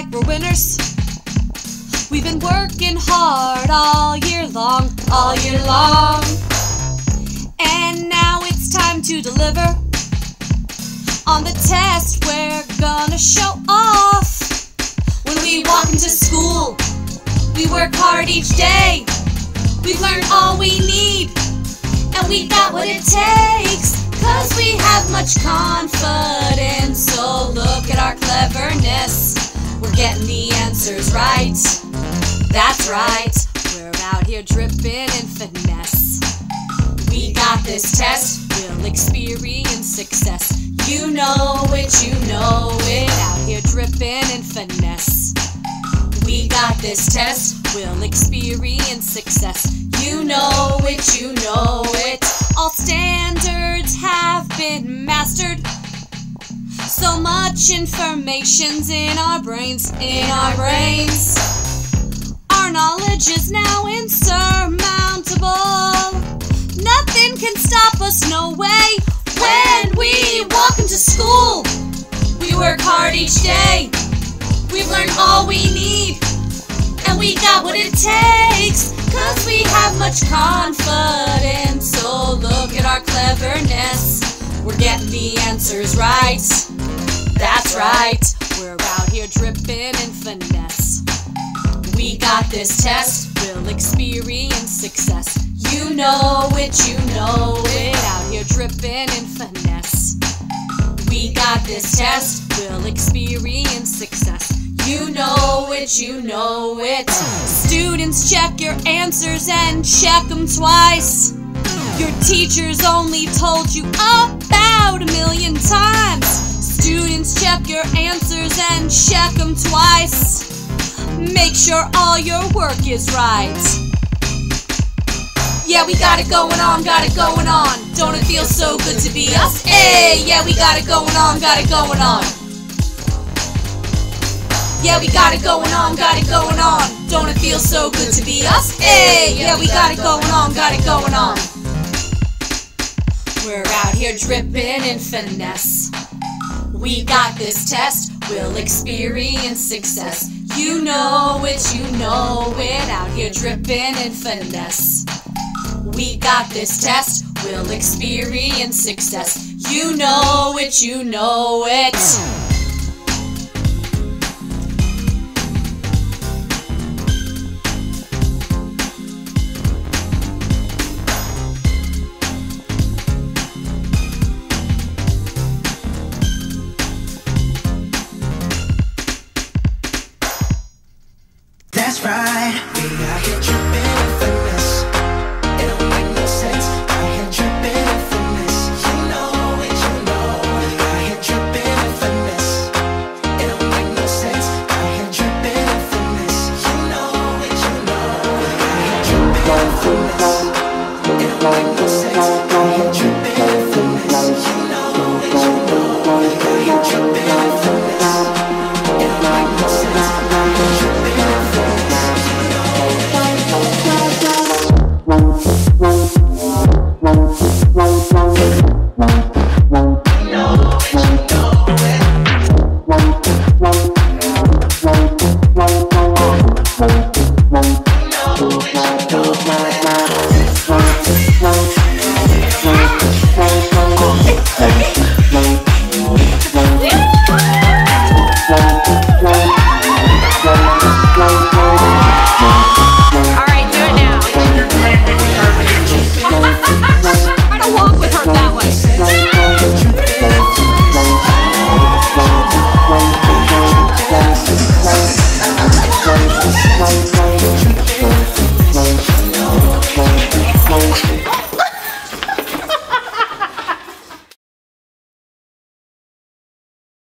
like we're winners. We've been working hard all year long, all year long. And now it's time to deliver. On the test we're gonna show off. When we walk into school, we work hard each day. We've learned all we need, and we got what it takes, 'cause we have much confidence. So look at our cleverness, we're getting the answers right. That's right, we're out here dripping in finesse. We got this test, we'll experience success. You know it, out here dripping in finesse. We got this test, we'll experience success. You know it, all standards have been mastered. So much information's in our brains, Our knowledge is now insurmountable. Nothing can stop us, no way. When we walk into school, we work hard each day. We've learned all we need, and we got what it takes, 'cause we have much confidence. So look at our cleverness, we're getting the answers right. That's right, we're out here dripping in finesse. We got this test, we'll experience success. You know it, out here dripping in finesse. We got this test, we'll experience success. You know it, Students, check your answers and check them twice. Your teachers only told you about 1,000,000 times. Students, check your answers and check them twice. Make sure all your work is right. Yeah, we got it going on, Don't it feel so good to be us? Hey, yeah, we got it going on, Yeah, we got it going on, Don't it feel so good to be us? Hey, yeah, we got it going on, We're out here dripping in finesse. We got this test, we'll experience success. You know it, out here dripping in finesse. We got this test, we'll experience success. You know it,